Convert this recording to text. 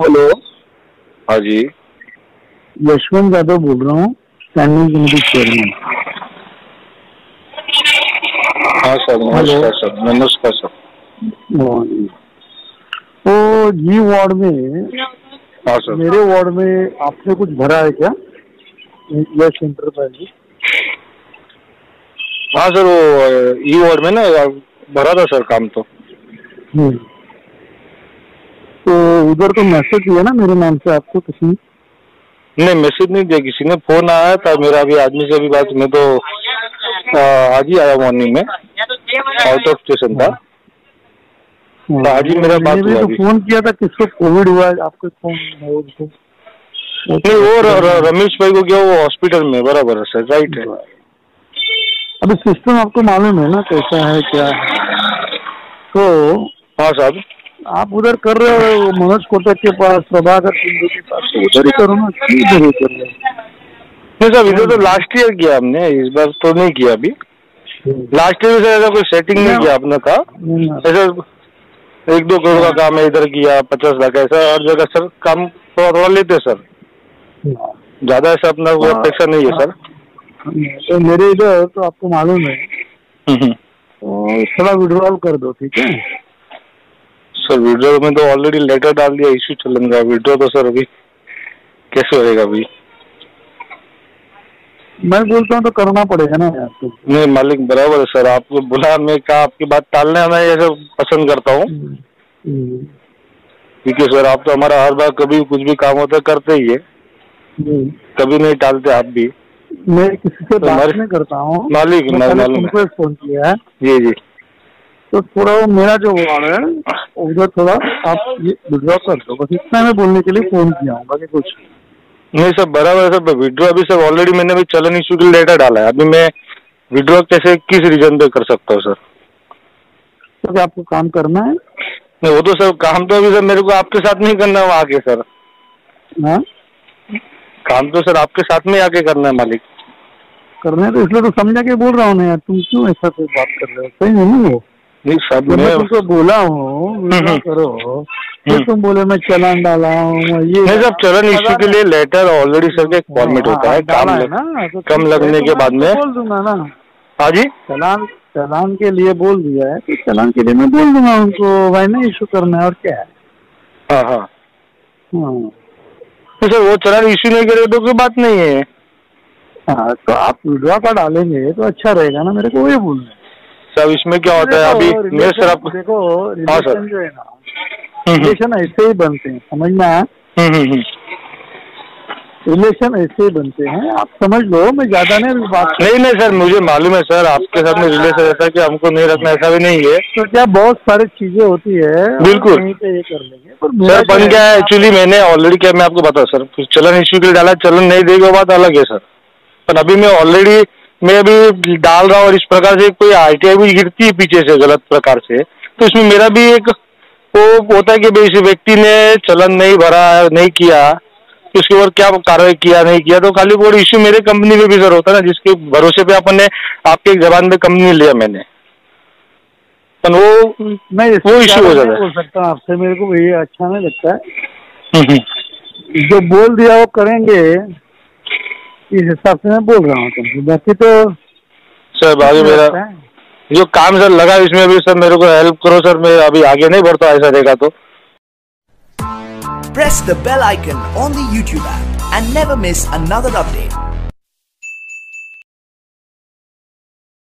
Hello. हाँ जी। यशवंत यादव बोल रहा हूँ, स्टैंडिंग कमेटी चेयरमैन। हाँ सर, नमस्कार सर। नमस्कार सर। तो जी वार्ड में, हाँ सर। मेरे वार्ड में आपने कुछ भरा है क्या? Yes enterprises. हाँ सर, वो ई वार्ड में ना भरा था सर काम तो। तो उधर तो मैसेज दिया ना मेरे नाम से आपको किसी ने? नहीं, मैसेज नहीं दिया किसी ने। फोन आया था मेरा अभी आदमी से अभी बात, मैं तो आज ही आया मॉर्निंग में, आउट ऑफ स्टेशन था। तो आज ही मेरा बात मैंने हुआ तो अभी। फोन किया था, किसको कोविड हुआ है आपके फोन है उनको? नहीं, वो रमेश भाई को क्या, वो हॉस्पिटल में। बराबर है सर, राइट है। अभी सिस्टम आपको मालूम है ना कैसा है क्या है? तो हाँ साहब। आप उधर कर रहे हो मनोज कोटक के पास, प्रभाकर सिंधु के पास, तो उधर ही करो ना, क्यों इधर ही कर रहे हो? नहीं साहब, इधर तो लास्ट ईयर किया हमने, इस बार तो नहीं किया अभी। लास्ट ईयर से ऐसा कोई सेटिंग नहीं किया आपने था। ऐसा 1-2 करोड़ का काम है, इधर किया 50 लाख, ऐसा हर जगह सर काम थोड़ा थोड़ा लेते सर। ज्यादा ऐसा अपना कोई अपेक्षा नहीं है सर। तो मेरे इधर तो आपको मालूम है, तो थोड़ा विड्रॉल कर दो, ठीक है सर? विड्रॉ में तो ऑलरेडी लेटर डाल दिया, इश्यू चलेगा। विड्रॉ तो सर अभी कैसे होएगा अभी? मैं बोलता हूँ तो करना पड़ेगा ना यार। तो नहीं मालिक, बराबर है सर, आपको बुला, मैं कहा आपकी बात टालने मैं ऐसे पसंद करता हूँ, क्योंकि सर आप तो हमारा हर बार कभी कुछ भी काम होता है करते ही है, कभी नहीं टालते आप भी। मैं किसी से बात नहीं करता हूँ मालिक, मालूम तुमको फोन किया है। जी जी। तो थोड़ा वो मेरा जो वार्ड है उधर थोड़ा आप ये विड्रॉ कर दो, बस इतना मैं बोलने के लिए फोन किया हूँ, बाकी कुछ नहीं सर, बराबर है सर। विड्रॉ अभी सर ऑलरेडी मैंने अभी चलन इशू के लिए लेटर डाला है। अभी मैं विड्रॉ कैसे, किस रीजन पे कर सकता हूँ सर? तो क्या आपको काम करना है? नहीं, वो तो सर काम तो अभी सर मेरे को आपके साथ नहीं करना है आके सर। हाँ, काम तो सर आपके साथ में आके करना है मालिक। करना है तो इसलिए तो समझा के बोल रहा हूँ ना यार, तुम क्यों ऐसा कोई बात कर रहे हो? सही है ना वो? नहीं सब मैं तुमको बोला हूँ विड्रॉ करो, फिर तुम बोले मैं चलान डाला हूँ ये। नहीं सर, चलन इश्यू के लिए लेटर ऑलरेडी सर का एक फॉर्मेट होता है, काम है ना, तो कम लगने के बाद में बोल दूंगा ना। हाँ जी। चलान के लिए बोल दिया है तो चलान के लिए मैं बोल दूंगा उनको, भाई नहीं इशू करना है, और क्या है। हाँ हाँ। तो सर वो चलान इश्यू नहीं करे तो कोई बात नहीं है। हाँ, तो आप विड्रॉ का डालेंगे तो अच्छा रहेगा ना, मेरे को वही बोलना है। सर इसमें क्या होता है अभी मेरे सर आपको देखो, हाँ सर, रिलेशन जो है ना, रिलेशन ऐसे ही बनते हैं, समझना है। रिलेशन ऐसे ही बनते हैं, आप समझ लो, मैं ज्यादा नहीं बात नहीं सर, मुझे मालूम है सर आपके साथ में रिलेशन ऐसा कि हमको नहीं रखना, ऐसा भी नहीं है। तो क्या बहुत सारी चीजें होती है, बिल्कुल यहीं पे ये कर लेंगे। पर सर बन गया है एक्चुअली, मैंने ऑलरेडी क्या मैं आपको बता सर, चलन इश्यू के लिए डाला, चलन नहीं देगी वो बात अलग है सर। पर अभी मैं ऑलरेडी मैं अभी डाल रहा हूँ, और इस प्रकार से कोई आरटीआई भी गिरती है पीछे से गलत प्रकार से, तो इसमें मेरा भी एक वो होता है कि भाई इस व्यक्ति ने चलन नहीं भरा, नहीं किया, तो उसके ऊपर क्या कार्रवाई किया नहीं किया, तो खाली वो इश्यू मेरे कंपनी में भी सर होता है ना, जिसके भरोसे पे अपन ने आपके जबान पे कंपनी लिया मैंने, पर वो इश्यू हो जाता है। बोल सकता हूँ आपसे, मेरे को ये अच्छा नहीं लगता है। जो बोल दिया वो करेंगे, इस हिसाब से मैं बोल रहा हूँ तुमको, बाकी तो सर बाकी मेरा जो काम सर लगा इसमें भी सर मेरे को हेल्प करो सर, मैं अभी आगे नहीं बढ़ता ऐसा रहेगा तो। Press the bell icon on the YouTube app and never miss another update.